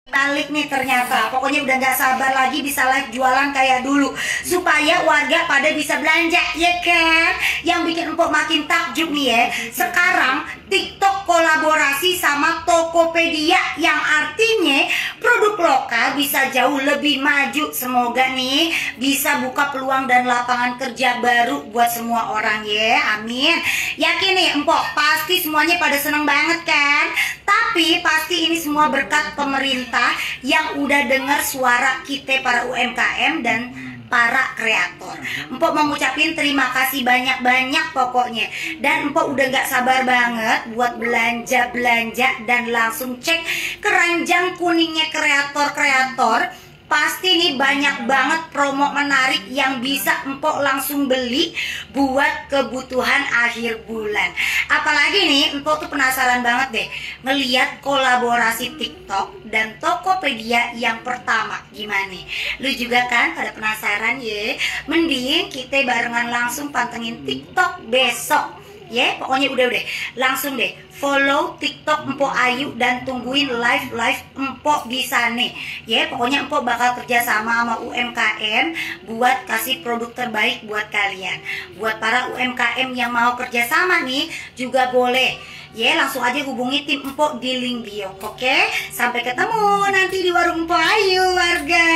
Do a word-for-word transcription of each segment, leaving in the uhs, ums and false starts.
Balik nih ternyata, pokoknya udah nggak sabar lagi bisa live jualan kayak dulu supaya warga pada bisa belanja, ya kan? Yang bikin empok makin takjub nih ya, sekarang TikTok kolaborasi sama Tokopedia, yang artinya produk lokal bisa jauh lebih maju. Semoga nih bisa buka peluang dan lapangan kerja baru buat semua orang ya, amin. Yakin nih empok pasti semuanya pada seneng banget kan? Tapi pasti ini semua berkat pemerintah yang udah dengar suara kita para U M K M dan para kreator. Empok mau ngucapin terima kasih banyak-banyak pokoknya. Dan empok udah gak sabar banget buat belanja-belanja dan langsung cek keranjang kuningnya kreator-kreator. Pasti nih banyak banget promo menarik yang bisa empok langsung beli buat kebutuhan akhir bulan. Apalagi nih empok tuh penasaran banget deh ngeliat kolaborasi TikTok dan Tokopedia yang pertama gimana. Lu juga kan pada penasaran ya? Mending kita barengan langsung pantengin TikTok besok ya, pokoknya udah udah langsung deh follow TikTok Empok Ayu dan tungguin live live empok bisa nih ya. Pokoknya empok bakal kerja sama sama U M K M buat kasih produk terbaik buat kalian. Buat para U M K M yang mau kerja sama nih juga boleh ya, langsung aja hubungi tim empok di link bio. Oke, sampai ketemu nanti di warung Empok Ayu warga.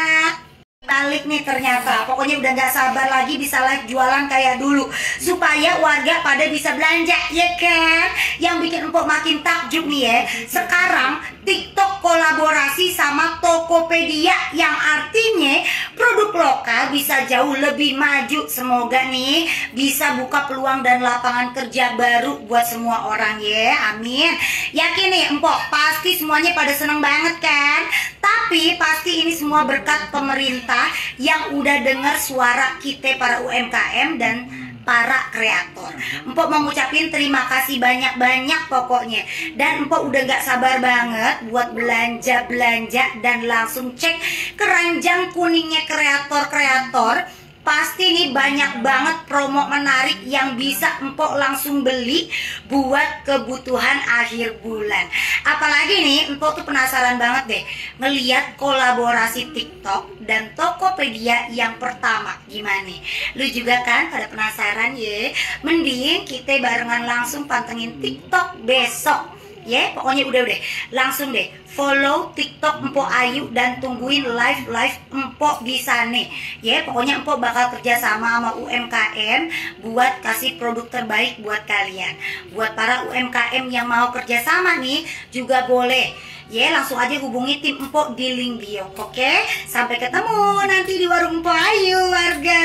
Balik nih ternyata, pokoknya udah gak sabar lagi bisa live jualan kayak dulu supaya warga pada bisa belanja, ya kan? Yang bikin empok makin takjub nih ya, sekarang TikTok kolaborasi sama Tokopedia, yang artinya produk lokal bisa jauh lebih maju. Semoga nih bisa buka peluang dan lapangan kerja baru buat semua orang ya, amin. Yakin nih empok pasti semuanya pada seneng banget kan? Tapi pasti ini semua berkat pemerintah yang udah dengar suara kita para U M K M dan para kreator. Empok mau ngucapin terima kasih banyak-banyak pokoknya. Dan empok udah gak sabar banget buat belanja-belanja dan langsung cek keranjang kuningnya kreator-kreator. Pasti nih banyak banget promo menarik yang bisa empok langsung beli buat kebutuhan akhir bulan. Apalagi nih empok tuh penasaran banget deh ngeliat kolaborasi TikTok dan Tokopedia yang pertama gimana. Lu juga kan pada penasaran ya? Mending kita barengan langsung pantengin TikTok besok ya, pokoknya udah udah langsung deh follow TikTok Empok Ayu dan tungguin live live empok bisa nih ya. Pokoknya empok bakal kerja sama sama U M K M buat kasih produk terbaik buat kalian. Buat para U M K M yang mau kerja sama nih juga boleh ya, langsung aja hubungi tim empok di link bio. Oke, sampai ketemu nanti di warung Empok Ayu warga.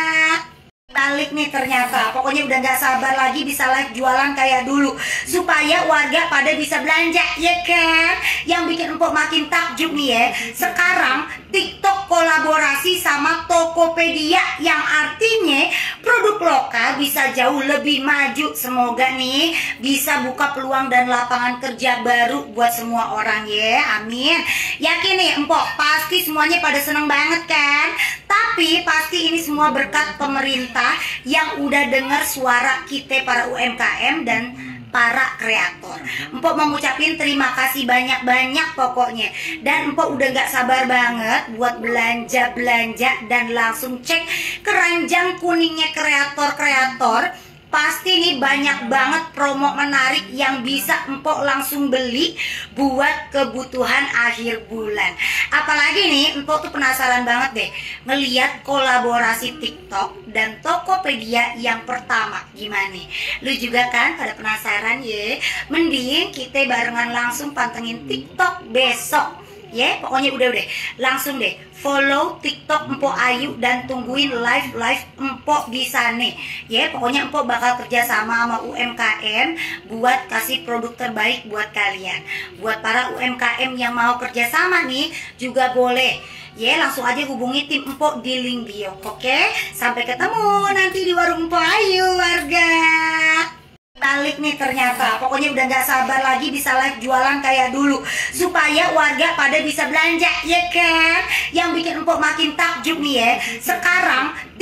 Balik nih ternyata, pokoknya udah gak sabar lagi bisa live jualan kayak dulu supaya warga pada bisa belanja, ya kan? Yang bikin empok makin takjub nih ya, sekarang TikTok kolaborasi sama Tokopedia, yang artinya produk lokal bisa jauh lebih maju. Semoga nih bisa buka peluang dan lapangan kerja baru buat semua orang ya, amin. Yakin nih empok pasti semuanya pada seneng banget kan? Tapi pasti ini semua berkat pemerintah yang udah dengar suara kita para U M K M dan para kreator. Empok mau ngucapin terima kasih banyak-banyak pokoknya. Dan empok udah gak sabar banget buat belanja-belanja dan langsung cek keranjang kuningnya kreator-kreator. Pasti nih banyak banget promo menarik yang bisa empok langsung beli buat kebutuhan akhir bulan. Apalagi nih empok tuh penasaran banget deh ngeliat kolaborasi TikTok dan Tokopedia yang pertama gimana. Lu juga kan pada penasaran ya? Mending kita barengan langsung pantengin TikTok besok ya, pokoknya udah udah langsung deh follow TikTok Empok Ayu dan tungguin live live empok bisa nih ya. Pokoknya empok bakal kerja sama sama U M K M buat kasih produk terbaik buat kalian. Buat para U M K M yang mau kerja sama nih juga boleh ya, langsung aja hubungi tim empok di link bio. Oke, sampai ketemu nanti di warung Empok Ayu warga. Balik nih ternyata, pokoknya udah gak sabar lagi bisa live jualan kayak dulu supaya warga pada bisa belanja, ya kan? Yang bikin empok makin takjub nih ya, sekarang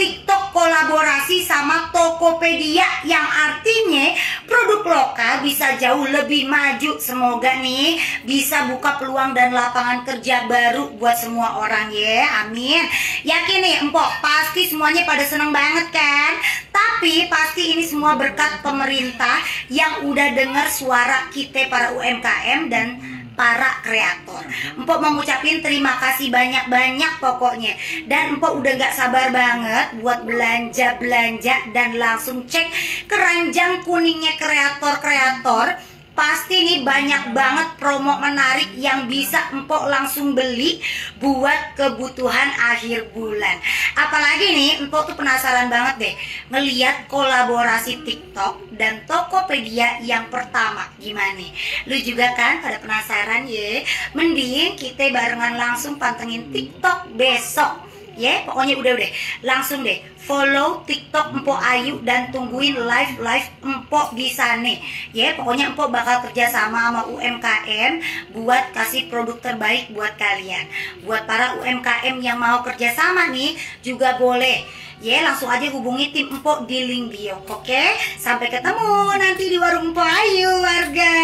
TikTok kolaborasi sama Tokopedia, yang artinya produk lokal bisa jauh lebih maju. Semoga nih bisa buka peluang dan lapangan kerja baru buat semua orang ya, amin. Yakin nih empok, pasti semuanya pada seneng banget kan? Tapi pasti ini semua berkat pemerintah yang udah dengar suara kita para U M K M dan para kreator. Empok mau ngucapin terima kasih banyak-banyak pokoknya. Dan empok udah gak sabar banget buat belanja-belanja dan langsung cek keranjang kuningnya kreator-kreator. Pasti nih banyak banget promo menarik yang bisa empok langsung beli buat kebutuhan akhir bulan. Apalagi nih empok tuh penasaran banget deh ngeliat kolaborasi TikTok dan Tokopedia yang pertama gimana. Lu juga kan pada penasaran ya? Mending kita barengan langsung pantengin TikTok besok ya, pokoknya udah-udah langsung deh follow TikTok Empok Ayu dan tungguin live-live empok di sana ya. Pokoknya empok bakal kerja sama sama U M K M buat kasih produk terbaik buat kalian. Buat para U M K M yang mau kerja sama nih juga boleh ya, langsung aja hubungi tim empok di link bio. Oke, sampai ketemu nanti di warung Empok Ayu warga.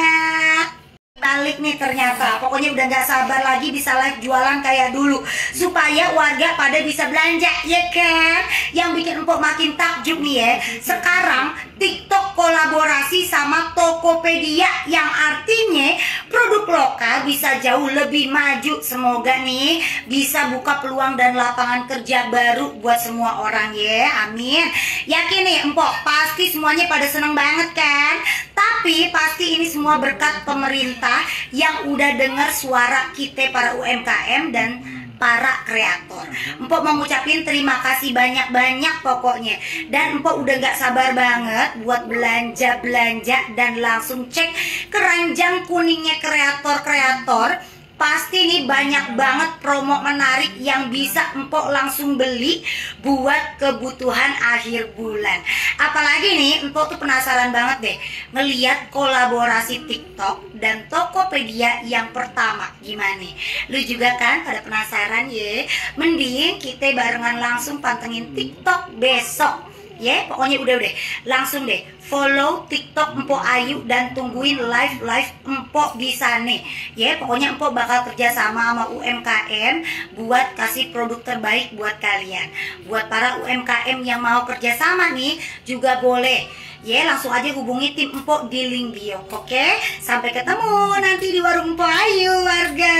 Balik nih ternyata, pokoknya udah gak sabar lagi bisa live jualan kayak dulu supaya warga pada bisa belanja ya kan. Yang bikin empok makin takjub nih ya, sekarang TikTok kolaborasi sama Tokopedia, yang artinya produk lokal bisa jauh lebih maju. Semoga nih bisa buka peluang dan lapangan kerja baru buat semua orang ya, amin. Yakin nih empok, pasti semuanya pada seneng banget kan? Tapi pasti ini semua berkat pemerintah yang udah dengar suara kita para U M K M dan para kreator. Empok mau ngucapin terima kasih banyak-banyak pokoknya. Dan empok udah gak sabar banget buat belanja-belanja dan langsung cek keranjang kuningnya kreator-kreator. Pasti nih banyak banget promo menarik yang bisa empok langsung beli buat kebutuhan akhir bulan. Apalagi nih empok tuh penasaran banget deh ngeliat kolaborasi TikTok dan Tokopedia yang pertama gimana. Lu juga kan pada penasaran ya? Mending kita barengan langsung pantengin TikTok besok ya, pokoknya udah-udah langsung deh follow TikTok Empok Ayu dan tungguin live-live empok di sana ya. Pokoknya empok bakal kerja sama sama U M K M buat kasih produk terbaik buat kalian. Buat para U M K M yang mau kerja sama nih juga boleh ya, langsung aja hubungi tim empok di link bio. Oke, sampai ketemu nanti di warung Empok Ayu warga.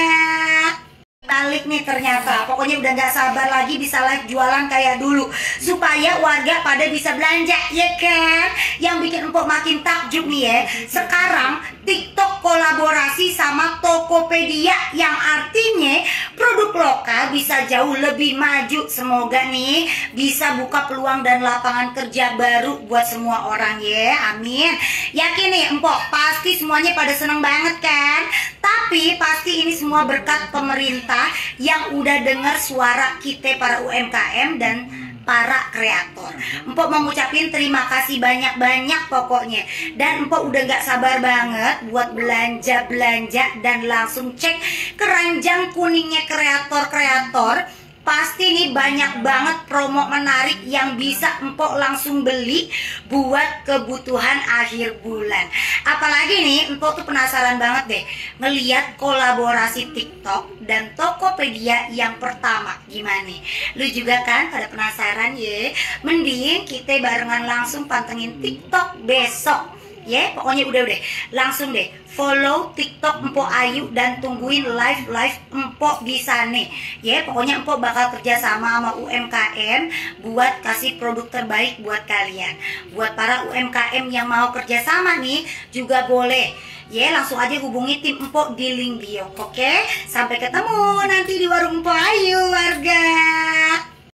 Balik nih ternyata, pokoknya udah gak sabar lagi bisa live jualan kayak dulu supaya warga pada bisa belanja ya kan. Yang bikin empok makin takjub nih ya, sekarang TikTok kolaborasi sama Tokopedia, yang artinya produk lokal bisa jauh lebih maju. Semoga nih bisa buka peluang dan lapangan kerja baru buat semua orang ya, amin. Yakin nih empok, pasti semuanya pada seneng banget kan? Tapi pasti ini semua berkat pemerintah yang udah dengar suara kita para U M K M dan para kreator. Empok mau ngucapin terima kasih banyak-banyak pokoknya. Dan empok udah gak sabar banget buat belanja-belanja dan langsung cek keranjang kuningnya kreator-kreator. Pasti nih banyak banget promo menarik yang bisa empok langsung beli buat kebutuhan akhir bulan. Apalagi nih empok tuh penasaran banget deh ngeliat kolaborasi TikTok dan Tokopedia yang pertama gimana. Lu juga kan pada penasaran ya? Mending kita barengan langsung pantengin TikTok besok ya. Pokoknya udah-udah langsung deh follow TikTok Empok Ayu dan tungguin live-live empok di sana ya. Pokoknya empok bakal kerja sama sama U M K M buat kasih produk terbaik buat kalian. Buat para U M K M yang mau kerja sama nih juga boleh ya, langsung aja hubungi tim empok di link bio. Oke, sampai ketemu nanti di warung Empok Ayu warga.